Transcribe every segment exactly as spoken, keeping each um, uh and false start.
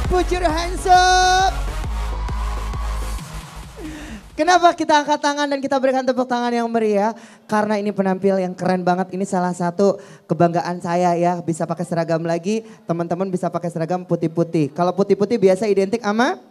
Put your hands up. Kenapa kita angkat tangan dan kita berikan tepuk tangan yang meriah? Karena ini penampil yang keren banget. Ini salah satu kebanggaan saya ya. Bisa pakai seragam lagi. Teman-teman bisa pakai seragam putih-putih. Kalau putih-putih biasa identik sama?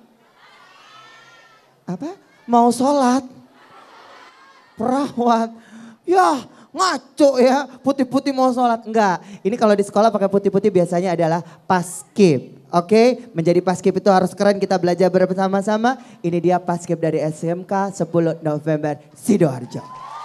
Apa? Mau sholat. Perawat. Ya ngaco ya. Putih-putih mau sholat. Enggak. Ini kalau di sekolah pakai putih-putih biasanya adalah paskib. Oke, okay? Menjadi paskib itu harus keren, kita belajar bersama-sama. Ini dia paskib dari S M K sepuluh November Sidoarjo.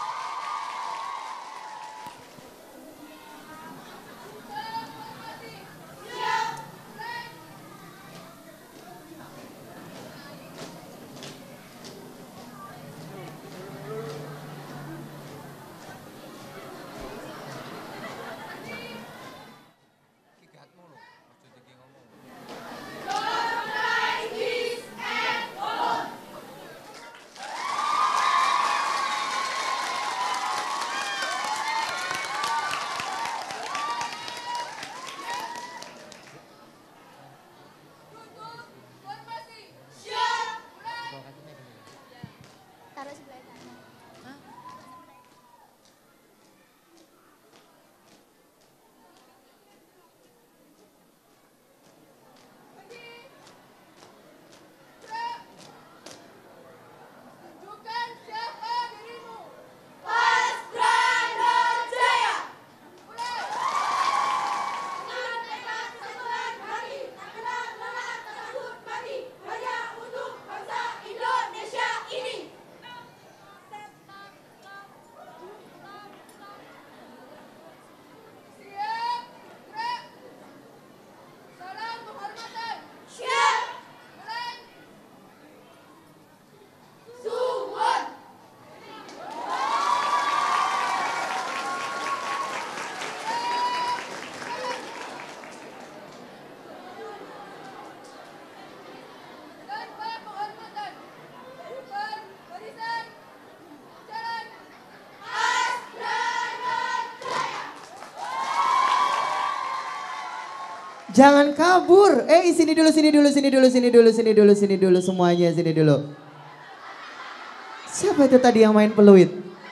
Jangan kabur. Eh sini dulu, sini dulu, sini dulu, sini dulu, sini dulu, sini dulu semuanya, sini dulu. Siapa itu tadi yang main peluit?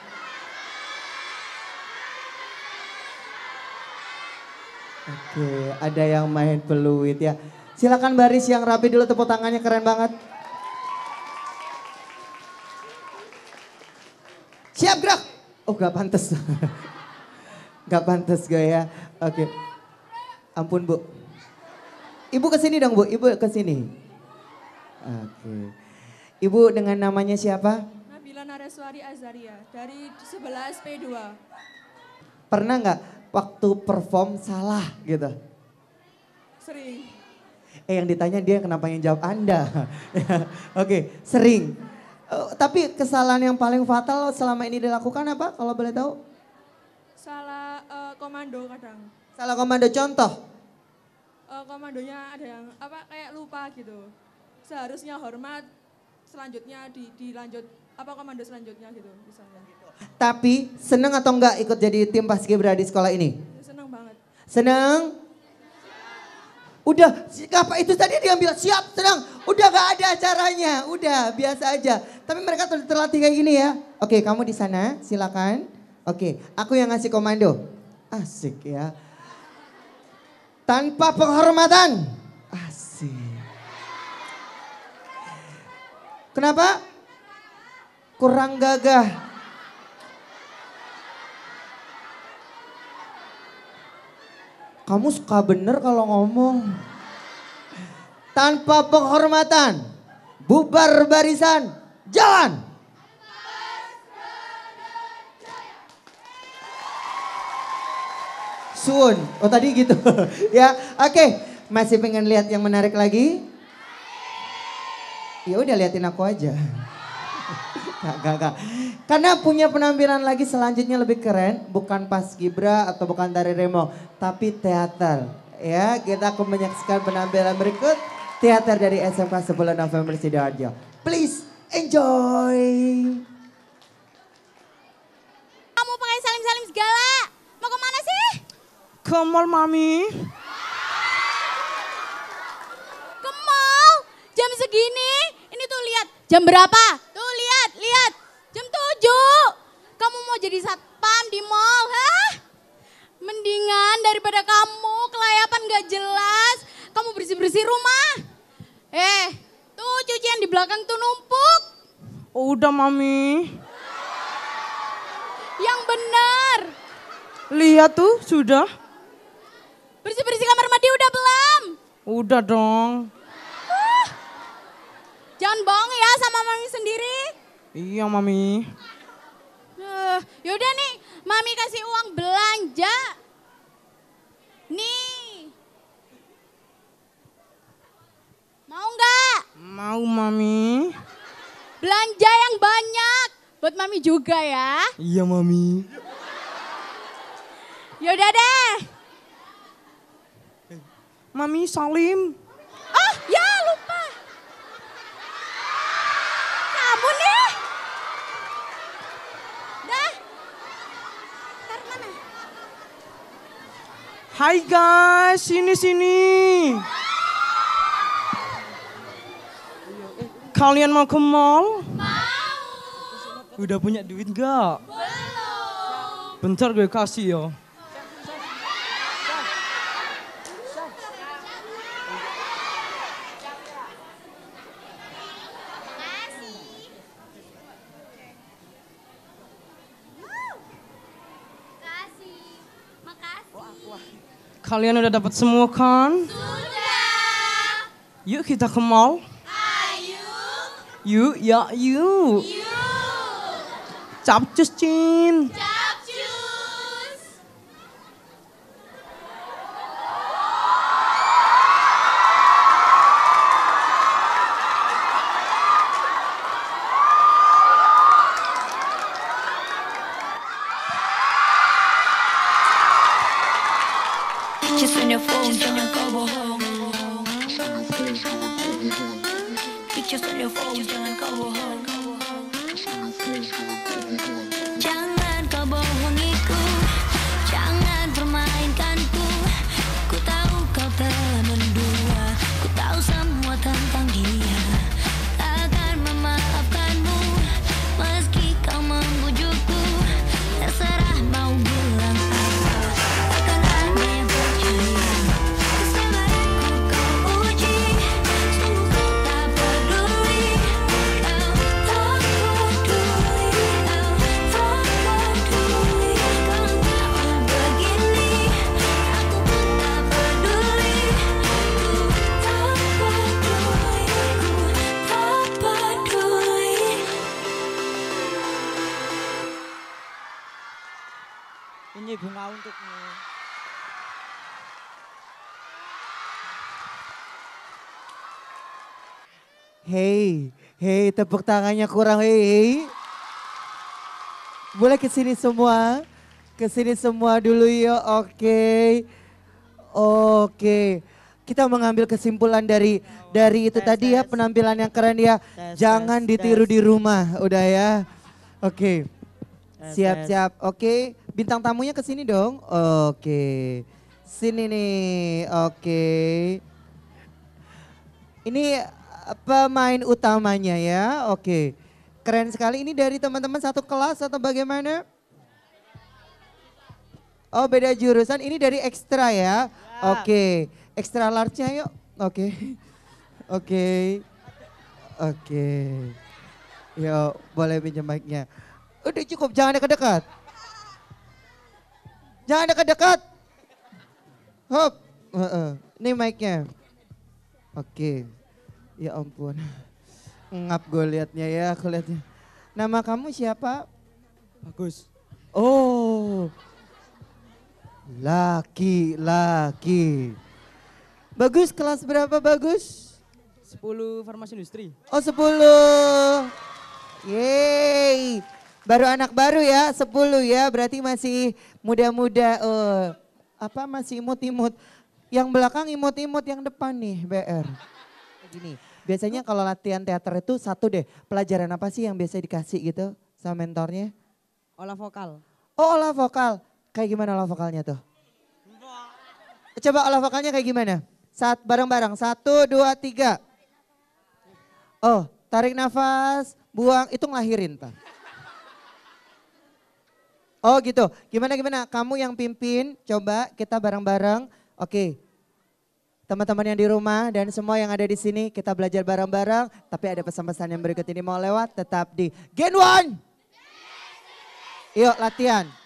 Oke, ada yang main peluit ya. Silakan baris yang rapi dulu, tepuk tangannya keren banget. Siap gerak. Oh gak pantas. Gak pantas gue ya. Oke. Ampun Bu. Ibu kesini dong Bu, Ibu kesini. Oke. Ibu dengan namanya siapa? Nabila Nareswari Azaria dari sebelas P dua. Pernah nggak waktu perform salah gitu? Sering. Eh yang ditanya dia kenapa yang jawab Anda. Oke, sering. Uh, tapi kesalahan yang paling fatal selama ini dilakukan apa kalau boleh tahu? Salah uh, komando kadang. Salah komando contoh? Uh, komandonya ada yang apa kayak lupa gitu. Seharusnya hormat, selanjutnya di, dilanjut apa komando selanjutnya gitu misalnya. Tapi seneng atau enggak ikut jadi tim Paskibra di sekolah ini? Seneng banget. Seneng? Udah, apa itu tadi dia bilang siap, senang. Udah gak ada acaranya, udah biasa aja. Tapi mereka ter terlatih kayak gini ya. Oke, kamu di sana, silakan. Oke, aku yang ngasih komando. Asik ya. Tanpa penghormatan. Asik. Kenapa? Kurang gagah. Kamu suka bener kalau ngomong. Tanpa penghormatan. Bubar barisan. Jalan. Suun. Oh tadi gitu. Ya, oke. Okay. Masih pengen lihat yang menarik lagi? Ya udah liatin aku aja. Gak, gak, gak. Karena punya penampilan lagi selanjutnya lebih keren. Bukan Paskibra atau bukan tari remo. Tapi teater. Ya, kita akan menyaksikan penampilan berikut. Teater dari S M K sepuluh November Sidoarjo. Please enjoy. Kamu pakai salim-salim segala. Mau kemana sih? Ke mall Mami. Ke mall. segini. Ini tuh lihat, jam berapa? Tuh lihat, lihat. Jam tujuh. Kamu mau jadi satpam di mall, hah? Mendingan daripada kamu kelayapan gak jelas, kamu bersih-bersih rumah. Eh, tuh cucian di belakang tuh numpuk. Udah Mami. Yang benar. Lihat tuh sudah. Bersih-bersih kamar mandi udah belum? Udah dong. Uh, jangan bohong ya sama Mami sendiri. Iya Mami. Uh, yaudah nih, Mami kasih uang belanja. Nih. Mau nggak? Mau Mami. Belanja yang banyak. Buat Mami juga ya. Iya Mami. Yaudah deh. Mami salim. Oh ya lupa. Kamu nih. Dah. Ntar mana? Hai guys, sini sini. Kalian mau ke mall? Mau. Udah punya duit gak? Belum. Bentar gue kasih ya. Kalian udah dapat semua kan? Sudah. Yuk kita ke mall. Ayo. Yuk, ya yuk. Yuk. Capcus Cin. Capcus. Just on your phone, jangan kau bohong. Pictures on your phone, jangan kau bohong. Jangan kau bohongiku, jangan permainkanku. Ku tahu kau telah mendua, ku tahu semua tentang dia. Takkan memaafkanmu, meski kau membujukku. Terserah mau bilang apa, takkan ada yang percaya. Kesabaranku kau uji, sungguh kau tak peduli. Kau tak peduli, kau tak peduli. Kau tahu begini, aku pun tak peduli. Ku tak peduli, ku tak peduli. Ini bunga untukmu. Hei, hei tepuk tangannya kurang hei. Boleh kesini semua? Kesini semua dulu ya, oke. Oke. Kita mengambil kesimpulan dari dari itu tadi ya, penampilan yang keren ya. Jangan ditiru di rumah, udah ya. Oke. Siap-siap, oke. Bintang tamunya ke sini dong. Oke. Sini nih, oke. Ini uh, pemain utamanya ya, oke. Keren sekali, ini dari teman-teman satu kelas atau bagaimana? Oh beda jurusan, ini dari ekstra ya. Oke, ekstra large-nya yuk. Oke, oke, oke. Yuk, boleh pinjam mic-nya. Udah cukup, jangan dekat-dekat. Jangan dekat-dekat. Hop. Uh-uh. Ini mic-nya. Oke. Ya ampun. Ngap gue liatnya ya, aku liatnya. Nama kamu siapa? Bagus. Oh. Laki-laki. Bagus, kelas berapa Bagus? sepuluh farmasi industri. Oh sepuluh. Yeay. Baru anak baru ya, sepuluh ya, berarti masih muda-muda. Uh, apa masih imut-imut. Yang belakang imut-imut, yang depan nih B R. Gini, biasanya kalau latihan teater itu satu deh, pelajaran apa sih yang biasa dikasih gitu sama mentornya? Olah vokal. Oh olah vokal, kayak gimana olah vokalnya tuh? Coba olah vokalnya kayak gimana? Saat bareng-bareng, satu, dua, tiga. Oh, tarik nafas, buang, itu ngelahirin Pak. Oh gitu, gimana gimana? Kamu yang pimpin, coba kita bareng-bareng. Oke, teman-teman yang di rumah dan semua yang ada di sini kita belajar bareng-bareng. Tapi ada pesan-pesan yang berikut ini mau lewat, tetap di Gen One. Yuk latihan.